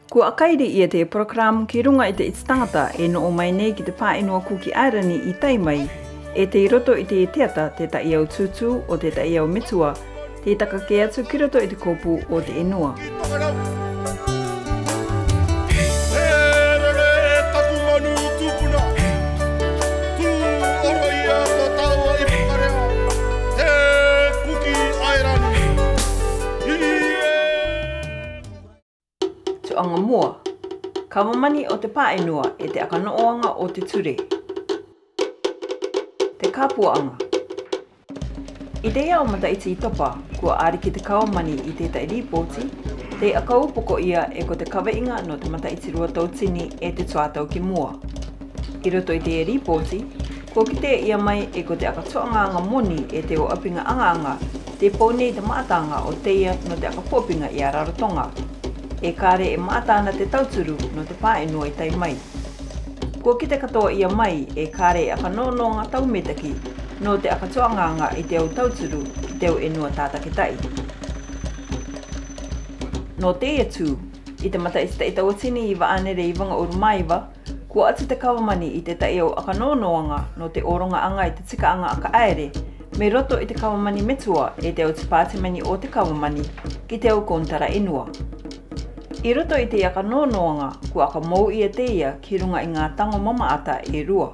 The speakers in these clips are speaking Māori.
Kua akairi ia te program ki runga i te itstangata e no o mai nei ki te pā inua kuki airani i taimai e te i roto i te teata te ta iau tutu o te ta iau mitua te taka ke atu ki roto i te kopu o te inua. Anga mua, kawamani o te pāenua e te akanooanga o te ture. Te kāpuaanga. I te iau mataiti i topa, kua āriki te kawamani i te tai ripoti, te akaupoko ia e ko te kaweinga no te mataiti rua tautini e te tuatau ki mua. I roto i te ripoti, kua kite ia mai e ko te akatoanga moni e te o apinga anga te pōnei te maatanga o teia no te akapopinga i a Rarotonga. E kāre e mātāna te tauturu no te pāenua i tai mai. Kua ki te katoa ia mai e kāre e akanono ngā taumetaki no te akatoanganga i te au tauturu ki te au enua tātaki tai. No te atu, i te mata i te tauatini i waanere i wanga urumaiwa, kua atu te kawamani i te tai au akanonoanga no te oronga anga i te tika anga aka aere, me roto i te kawamani metua e te au te pātimani o te kawamani ki te au kontara inua. I roto i te akanonoanga, kua aka mou ia teia ki runga i ngā tango mamaata e rua.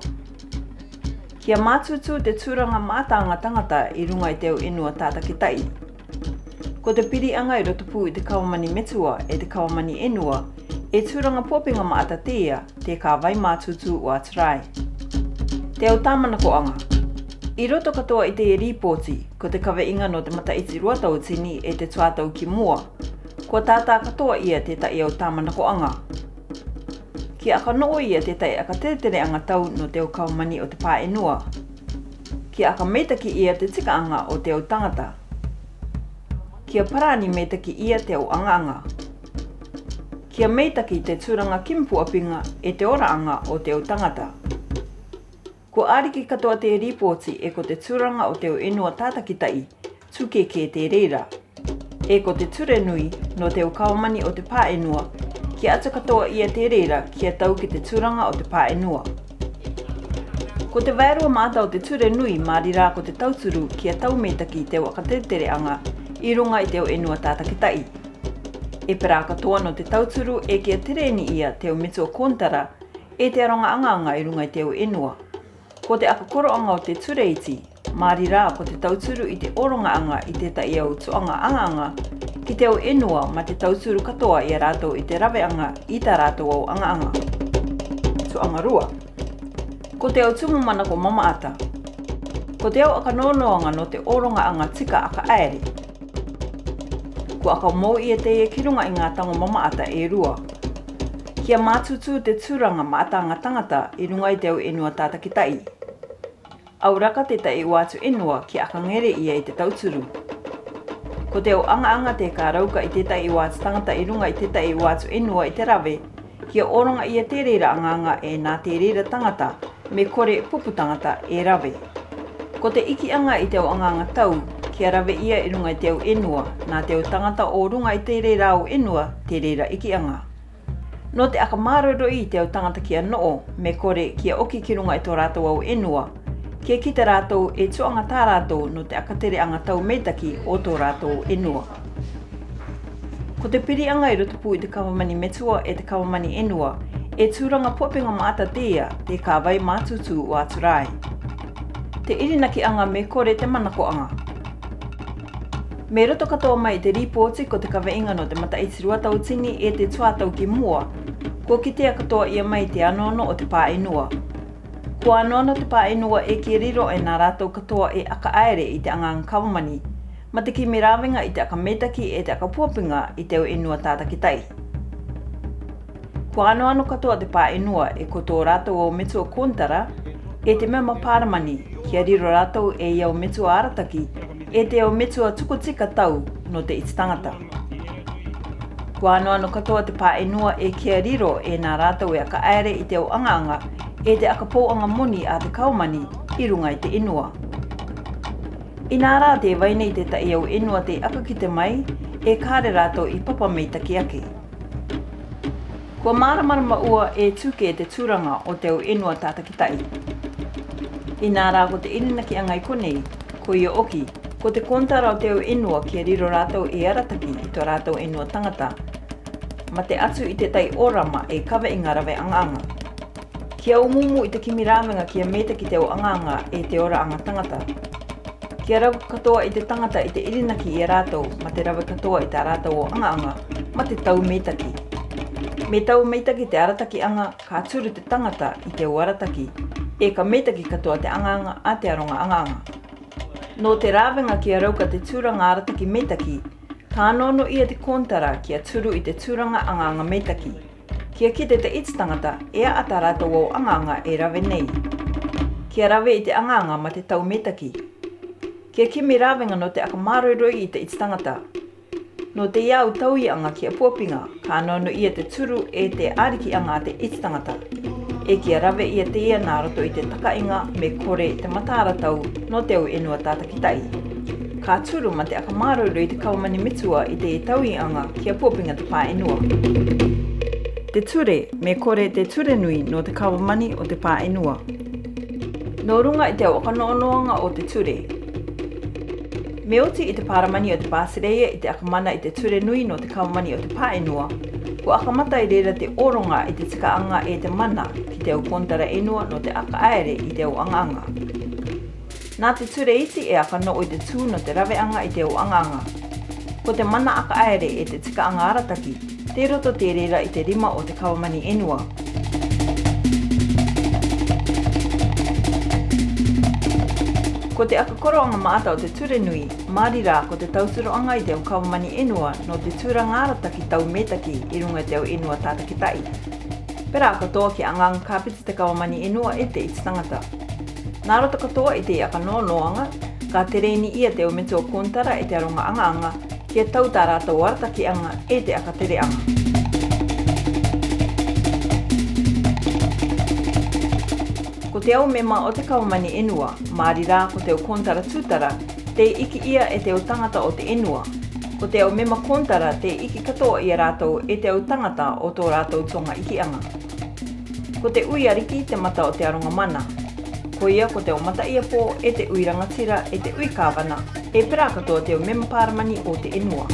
Kia mātutu te tūranga mātanga tangata i runga i te au inua tātaki tai. Ko te piri anga i roto pū i te kawamani metua e te kawamani inua, e tūranga pōpinga maata teia te ka vai mātutu o aturai. Te au tāmanako anga. I roto katoa i te ripoti, ko te kaweinga no te mataiti ruatautini e te tuatau ki mua, kua tātā katoa ia te tai au tāmanako anga. Ki aka noo ia te tai aka tetere anga tau no te au kawamani o te pāenua. Ki aka meitaki ia te tika anga o te au tangata. Kia parani meitaki ia te au anga. Kia meitaki te tūranga kimpu apinga e te ora anga o te au tangata. Ko āriki katoa te ripoti e ko te tūranga o te au enua tātaki tai, tuke ke te reira. E ko te ture nui no te kawamani o te pāenua, ki atu katoa ia te reira kia tau ki te tūranga o te pāenua. Ko te wairua māta o te ture nui mārira ko te tauturu kia tau meitaki te wakatetere anga i runga i te o enua tātaki tai. E pera katoa no te tauturu e kia tereni ia te o mitua kontara e te aronga anga i runga i te o enua. Ko te akakoro anga o te ture iti, mārira ko te tauturu i te oronga anga i te tai au tuanga anga ki te au enua ma te tauturu katoa i a rātou i te rawe anga i tā rātou au anga. Tuanga rua. Ko te au tumu mana ko mamaata. Ko te au akanonoanga no te oronga anga tika aka aere. Ko aka mou ia teia ki runga i ngā tango mamaata e rua. Kia mātutu te tūranga maatanga tangata i runga i te au enua tātaki tai. Auraka te tai wātu inua ki aka ngere ia i te tauturu. Ko te au anga te ka rauka i te tai wātu tangata i runga i te tai wātu inua i te rawe, kia oronga ia te reira anga e nā te reira tangata me kore pupu tangata e rawe. Ko te iki anga i te au anga tau, kia rawe ia i runga i te au inua, nā te au tangata o runga i te reira au inua, te reira iki anga. No te aka māroro i te au tangata kia noo, me kore kia oki ki runga i tō rātou au inua, kia ki te rātou e tuanga tā rātou no te akatere anga tau meitaki o tō rātou enua. Ko te piri anga i roto pū i te kawamani metua e te kawamani enua, e tūranga pōpinga maata teia te ka vai mātutu o aturai. Te irinaki anga me kore te manako anga. Me roto katoa mai te ripoti ko te kaweinga no te mataiti ruatautini e te tuatau ki mua, ko kitea katoa ia mai te anono o te pāenua. Ko anono te pāenua e ki riro e nā rātou katoa e aka aere i te anga kawamani, ma te ki me rawenga i te aka metaki e te aka puapinga i te au enua tātaki tai. Ko anono katoa te pāenua e ko tō rātou au metua kontara, e te mea mapāramani kia riro rātou e iau metua arataki, e te au metua tukutika tau no te ititangata. Ko anono katoa te pāenua e kia riro e nā rātou e aka aere i te au anga, e te akapōanga moni a te kaumani i runga i te inua. I nā rā te waine i te tai au inua te aka ki te mai, e kāre rātou i papa mei taki ake. Kua maramarama ua e tuke te tūranga o te au inua tātakitai. I nā rā ko te irinaki angai konei, ko ia oki, ko te kontara o te au inua kia riro rātou e arataki i tō rātou inua tangata, ma te atu i te tai orama e kawa i ngā rawe anganga. Kia umumu i te kimi rāwenga kia meta ki te au anganga e te ora anga tangata. Kia rawa katoa i te tangata i te irinaki i a rātou, ma te rawa katoa i tā rātou o anganga, ma te tau metaki. Me tau meitaki te arataki anga, ka tūru te tangata i te arataki, e ka meitaki katoa te anganga a te aronga anganga. No te rāwenga kia rauka te tūranga arataki meitaki, ka anono ia te kontara kia tūru i te tūranga anganga meitaki. Kia kite te its tangata, ea ata rātou au anganga e rawe nei. Kia rawe i te anganga ma te tau meitaki. Kia kimi rāwenga no te akamaroroi i te its tangata. No te iau tauhi anga kia puapinga, ka anono ia te turu e te ariki anga te its tangata. E kia rawe ia te ia nā roto i te takainga me kore te mataratau no te au inua tātakitai. Ka turu ma te akamaroro i te kaumani mitua i te tauhi anga kia puapinga te pā inua. Te ture me kore te ture nui no te kaumani o te pā inua. No runga i te au akanoonoanga o te ture. Me oti i te paramani o te pāsereia i te akamana i te ture nui no te kaumani o te pāenua, ko akamata i reira te oronga i te tikaanga e te mana ki te au kontara enua no te aka aere i te au anganga. Nā te ture iti e akano o i te tū no te raweanga i te au anganga. Ko te mana aka aere e te tikaanga arataki, te roto te reira i te rima o te kaumani enua. Ko te akakoroanga maata o te ture nui, maari rā ko te tauturo-anga i te au kaumani enua no te tūranga arataki tau metaki i runga te au inua tātakitai. Pera katoa ki angang kāpiti te kaumani enua e te its tangata. Nā rota katoa i te akanoanoanga, ka te reini ia te au meto o kontara e te aronga anga kia tau tā rātou arataki anga e te akatere anga. Ko te au mema o te kaumani enua, maari rā ko te au kontara tūtara, te iki ia e te au tangata o te enua. Ko te au mema kontara te iki katoa i a rātou e te au tangata o tō rātou tonga iki anga. Ko te ui ariki te mata o te aronga mana. Ko ia ko te au mata ia pō e te ui rangatira e te ui kāwana, e pera katoa te au mema pārmani o te enua.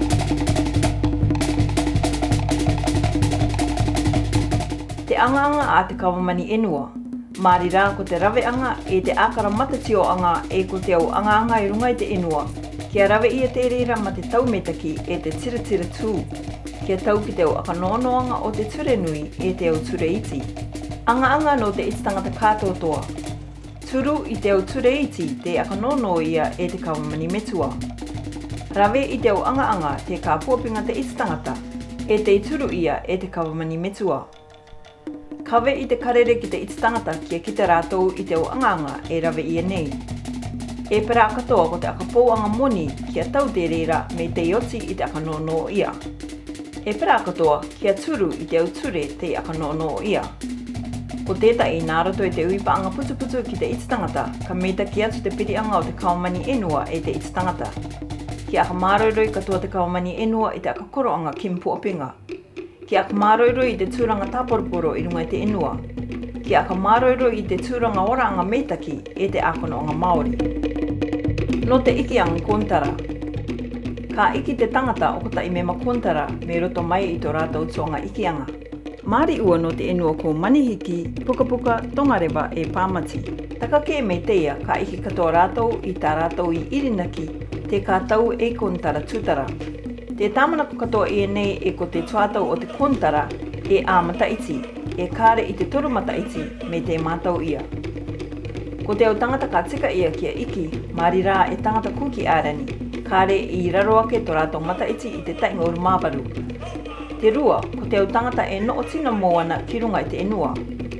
Te anganga a te kaumani enua. Maari rā ko te raweanga e te ākara matatio anga e ko te au anga i runga i te enua. Kia rawe ia te reira ma te taumetaki e te tiratira tū. Kia tau ki te au akanoanoanga o te ture nui e te au ture iti. Anga no te iti tangata kātotoa. Turu i te au ture iti te akanono ia e te kaumani metua. Rawe i te au anga te ka puapinga te iti tangata e te turu ia e te kaumani metua. Kawe i te karere ki te iti tangata kia ki te rātou i te au anganga e rawe ia nei. E pera katoa ko te akapouanga moni kia tau te reira me te ioti i te akanono ia. E pera katoa kia turu i te au ture te akanono ia. Ko tētai nā roto i te uipaanga putuputu ki te iti tangata ka meita ki atu te pirianga o te kaumani enua e te iti tangata. Ki akamaroroi katoa te kaumani enua i te akakoroanga kim puapinga. Ki akamaroro i te tūranga tāporoporo i runga i te enua. Ki akamaroro i te tūranga oranga meitaki e te akonoanga Māori. No te ikianga kontara. Ka iki te tangata o kota i mema kontara me roto mai i tō rātou tonga ikianga. Māori ua no te enua ko manihiki, pukapuka, tongarewa e pāmati. Takake me teia ka iki katoa rātou i tā rātou i irinaki te kātau e kontara tūtara. Te tāmanako katoa i nei e ko te tuatau o te kontara e āmata iti, e kāre i te torumata iti me te mātau ia. Ko te au tangata ka tika ia kia iki, maari rā e tangata kuki ārani, kāre i raroake tō rātou mata iti i te tainga uru māwaru. Te rua, ko te au tangata e no o tina moana ki runga i te enua.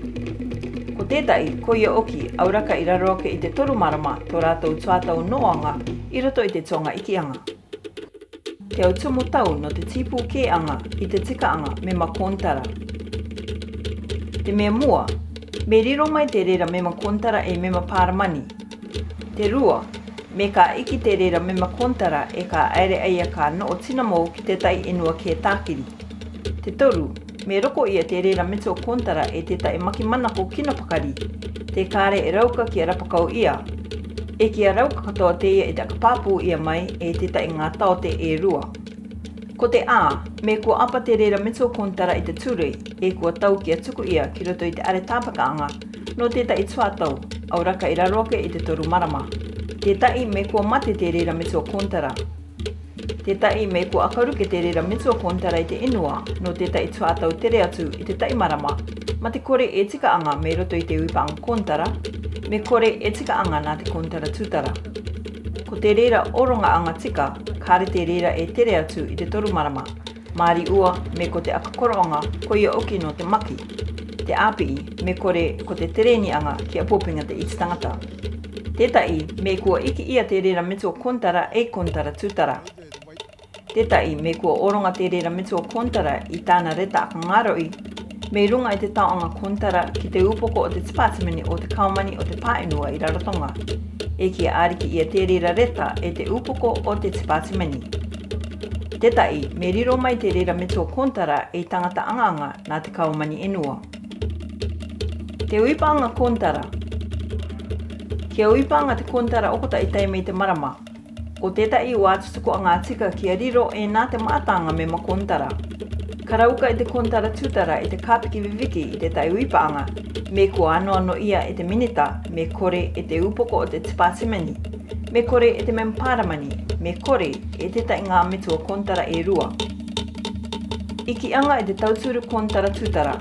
Ko tētai, ko ia oki, auraka i raroake i te toru marama tō rātou tuatau noanga i roto i te tonga ikianga. Te au tumu tau no te tipu ke anga i te tika anga me ma kontara. Te mea mua, me riro mai te reira me ma kontara e me ma pārmani. Te rua, me ka iki te reira me ma kontara e ka aere aia ka no o tina mō ki te tai enua ke tākiri. Te toru, me roko ia te reira meto o kontara e te tae maki mana ko kina pakari, te kāre e rauka ki a rapakau ia. E ki a rauka katoa te ia e te akapāpū ia mai e te tae ngā tau te e rua. Ko te me kua apa te reira meto o kontara i te ture, e kua tau ki a tuku ia ki roto i te are tāpakaanga, no te tae tuatau, au raka i raroke i te toru marama. Te tae me kua mate te reira meto o kontara. Te tae me kua akaruke te reira meto o kontara i te inua, no te tae tuatau tere atu i te tae marama, ma te kore e tika anga me roto i te uipaanga kontara, me kore e tika anga nā te kontara tūtara. Ko te reira oronga anga tika, kāre te reira e tere atu i te toru marama, māri ua me ko te akakoronga ko ia oki no te maki, te āpii me kore ko te tereni anga ki a pōpinga te iti tangata. Tētai me kua iki ia te reira meto o kontara e kontara tūtara. Tētai me kua oronga te reira meto o kontara i tāna reta akangaroi, me runga i te taonga kontara ki te upoko o te tipatimini o te kaumani o te pāinua i rarotonga, e ki a ariki ia te reira reta e te upoko o te tipatimini. Tētai me riro mai te reira meto o kontara e tangata anganga nā te kaumani enua. Te uipaanga kontara. Kia uipaanga te kontara okota i taimei te marama. Ko tētai ua atutuko a ngā tika kia riro e nā te maatanga me ma kontara. Karauka i te kontara tūtara i te kāpiki viviki i te tai uipaanga, me kua ano ia e te minita, me kore e te upoko o te tipatimini, me kore e te memparamani, me kore e te tai ngā meto o kontara e rua. Iki anga i te tauturu kontara tūtara.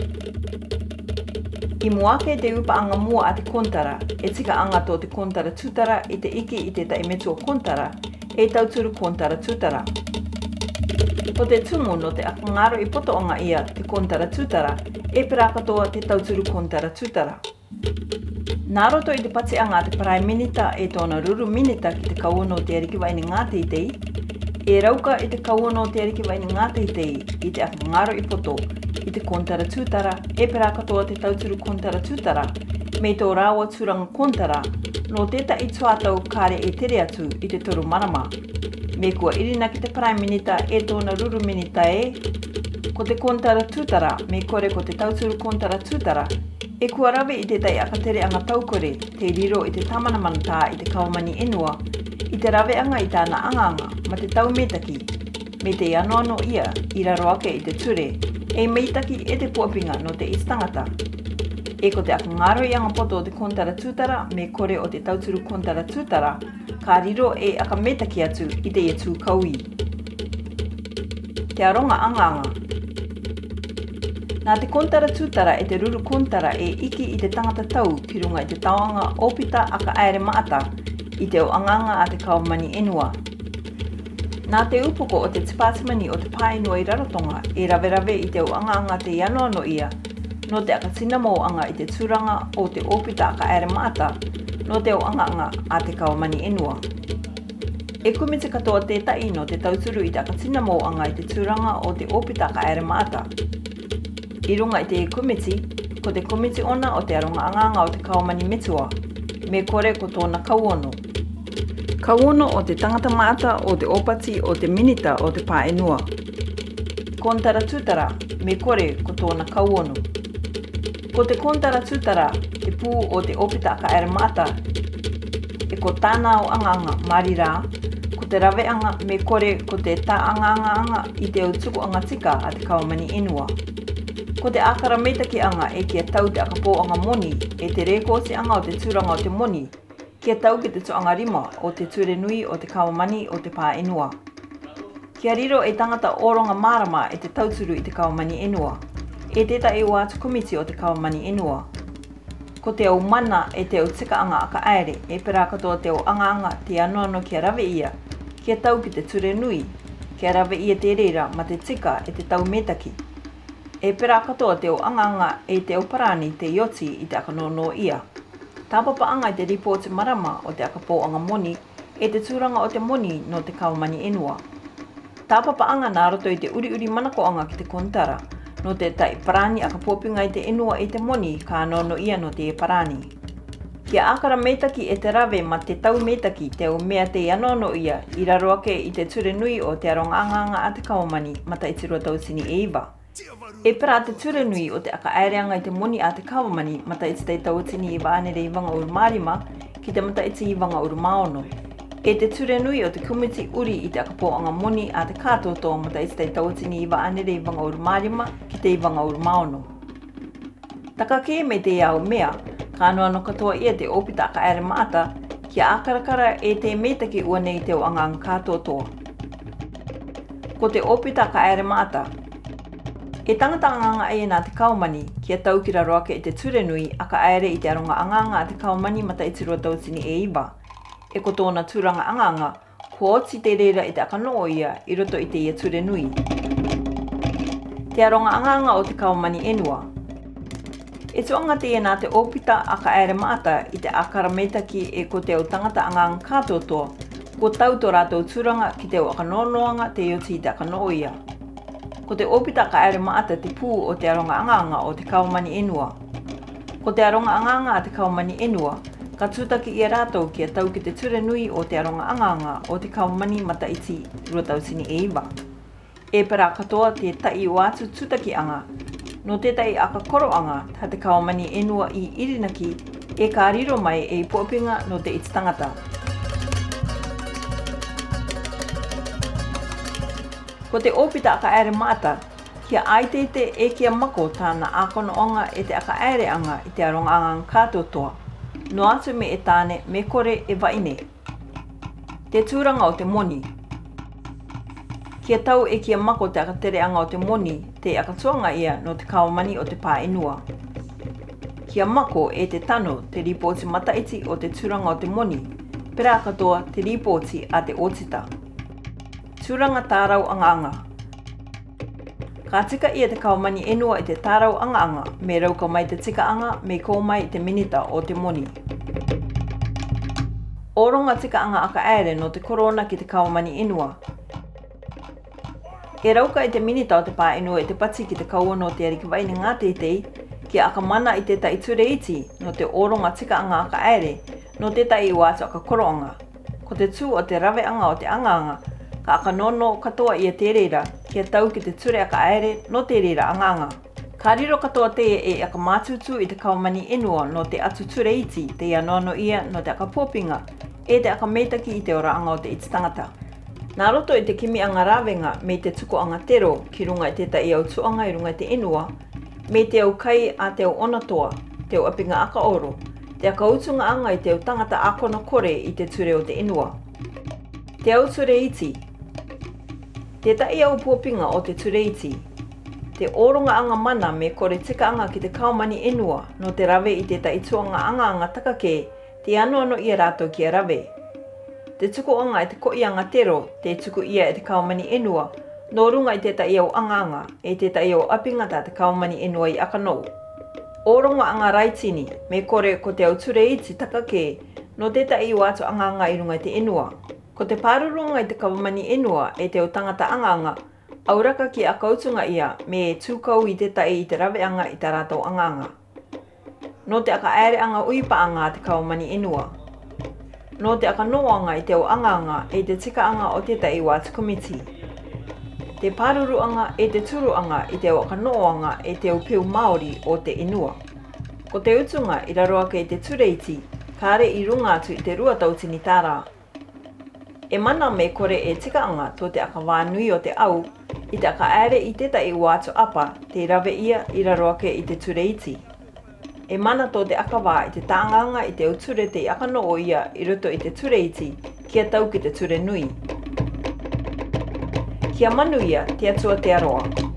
I muake te upaanga mua a te kontara, e tika anga tō te kontara tūtara i te iki i te tai meto o kontara, e tauturu kontara tūtara. Ko te tumu no te akangaro i potoonga ia te kontara tūtara, e pera katoa te tauturu kontara tūtara. Nā roto i te pateanga te parai minita e tōna ruru minita ki te kauono te ariki waini ngā teitei, e rauka i te kauono te ariki waini ngā teitei i te akangaro i poto, i te kontara tūtara, e pera katoa te tauturu kontara tūtara, me tō rāua tūranga kontara, no tēta i tuatau kāre e tere atu i te toru marama. Me kua irina ki te Prime Minita e tōna ruru minita e, ko te kontara tūtara, me kore ko te tauturu kontara tūtara, e kua rawe i te tai akatere anga taukore, te riro i te tamana manata i te kaumani enua, i te rawe anga i tāna anganga, ma te tau metaki, me te anoano ia i raroake i te ture, e meitaki e te puapinga no te istangata. E ko te akangaro i anga poto o te kontara tūtara, me kore o te tauturu kontara tūtara, ka riro e akametaki atu i te etu kaui. Te aronga anganga. Nā te kontara tūtara e te ruru kontara e iki i te tangata tau ki runga i te tauanga opita aka aere maata i te o anganga a te kaumani enua. Nā te upoko o te tipatimani o te pāinua i rarotonga e rawe i te o anganga te ianoano ia, no te akatinamo anga i te tūranga o te opita aka aere maata, no te o anganga a te kaumani enua. E kumite katoa tētai no te tauturu i te akatinamo anga i te tūranga o te opita aka aere maata. I runga i te kumiti, ko te kumiti ona o te aronga anganga o te kaumani metua, me kore ko tōna kauono. Kauono o te tangata maata o te opati o te minita o te pāenua. Kontara tūtara, me kore ko tōna kauono. Ko te kontara tūtara, te pū o te opita aka aere maata, e ko tāna o anganga mari rā, ko te rawe anga me kore ko te tā anga i te utuku anga tika a te kaumani enua. Ko te akara meitaki anga e kia tau te akapō anga moni, e te rekosi anga o te tūranga o te moni, kia tau ki te tuanga rima o te ture nui o te kaumani o te pā enua. Kia riro e tangata oronga marama e te tauturu i te kaumani enua, e teta e wā tukumiti o te kaumani enua. Ko te au mana e te au tika anga aka aere, e pera katoa te au anga te anoano kia rawe ia, kia tau ki te ture nui, kia rawe ia te reira ma te tika e te tau metaki. E pera katoa te au anga e te au parani te ioti i te akanono ia. Tāpapa anga i te report marama o te akapō anga moni, e te tūranga o te moni no te kaumani enua. Tāpapa anga nā roto i te uri manako anga ki te kontara, no te tai parani akapōpinga i te enua i te moni ka anono ia no te parani. Kia akara meitaki e te rawe ma te tau meitaki te o mea te anono ia i raroake i te ture nui o te aronga anganga a te kaumani ma ta i te rua tausini e iwa. E pera te ture nui o te aka aereanga i te moni a te kawamani mata i te tauatini I waanere I wanga uru marima ki te mata i wanga uru maono. E te ture nui o te kumiti uri I te aka pōanga moni a te kātoto mata I te tauatini I waanere I wanga uru marima ki te wanga uru maono. Taka ke me te iau mea, ka noa no katoa ia te opita aka aere maata ki a akarakara e te metaki ua nei te o angang kātotoa. Ko te opita aka aere maata, e tangata anganga e nā te kaumani kia tau ki raroake I te ture nui aka aere I te aronga anganga a te kaumani mata I te rua tautini e iwa. E ko tōna tūranga anganga, ko oti te reira I te aka noo ia I roto I te ia ture nui. Te aronga anganga o te kaumani enua. E tuanga te nā te opita aka aere maata I te akarametaki e ko te o tangata anganga kātotoa, ko tau tō rātou tūranga ki te o aka nonoanga te ioti I te aka noo ia. Ko te opita ka aere maata te pū o te aronga anganga o te kaumani enua. Ko te aronga anganga a te kaumani enua, ka tūtaki I rātou kia tau ki te ture nui o te aronga anganga o te kaumani mata I ti ruatausini e iwa. E pera katoa te tai o atu tūtaki anga, no te tai aka koro anga ta te kaumani enua I irinaki e ka riro mai e pōpinga no te iti tangata. Ko te opita aka aere maata, kia aitete e kia mako tāna ākono onga e te aka aere anga I te aronga anga kātotoa, no atu me e tāne me kore e waine. Te tūranga o te moni. Kia tau e kia mako te aka tere anga o te moni, te aka tuanga ia no te kaumani o te pā enua. Kia mako e te tano te ripoti mataiti o te tūranga o te moni, pera katoa te ripoti a te otita. Tūranga tārau anga. Ka tika ia te kaumani enua I te tārau anga me rauka mai te tika anga me ko mai te minita o te moni. Oronga tika anga aka aere no te korona ki te kaumani enua. E rauka I te minita o te pā enua I te pati ki te kaua no te ariki waine ngā tetei ki aka mana I te tai ture iti no te oronga tika anga aka aere no te tai o atu aka koronga. Ko te tū o te rawe anga o te anga ka aka nono katoa ia te reira kia tau ki te ture aka aere no te reira anganga. Ka riro katoa te e aka mātutu I te kaumani enua no te atu ture iti te ia nono ia no te aka pōpinga e te aka meitaki I te ora anga o te iti tangata. Nā roto I te kimi anga rawenga me te tuko anga tero ki runga I te tai au tuanga I runga I te enua, me te au kai a te au onatoa, te au apinga aka oro, te aka utunga anga I te au tangata akono kore I te ture o te enua. Te au ture iti. Te tai au pōpinga o te ture iti. Te oronga anga mana me kore tika anga ki te kaumani enua no te rawe I te tai tuanga anga takake te ano ia rātou ki a rawe. Te tuku anga I te koi anga tero te tuku ia I te kaumani enua no runga I te tai au anga e te tai au apingata te kaumani enua I aka nou. Oronga anga raitini me kore ko te au ture iti takake no te tai o atu anga I runga I te enua. Ko te pārurunga I te kaumani enua e te o tangata anga, auraka ki a kautunga ia me e tūkau I te tai I te rawe anga I te rātou anga. No te aka aere anga uipa anga te kaumani enua. No te aka noanga I te o anga e te tika anga o te tai o atu komiti. Te pāruru anga e te turu anga I te o aka noanga e te o piu Māori o te enua. Ko te utunga I raroaka I te tureiti, kāre I runga atu I te rua tautini tāra. E mana me kore e tika anga tō te aka wānui o te au, I te aka aere I te tai o atu apa, te rawe ia I raroake I te tureiti. E mana tō te aka wā I te tānganga I te uture te aka noo ia I roto I te tureiti, kia tau ki te ture nui. Kia manu ia, te atua te aroa.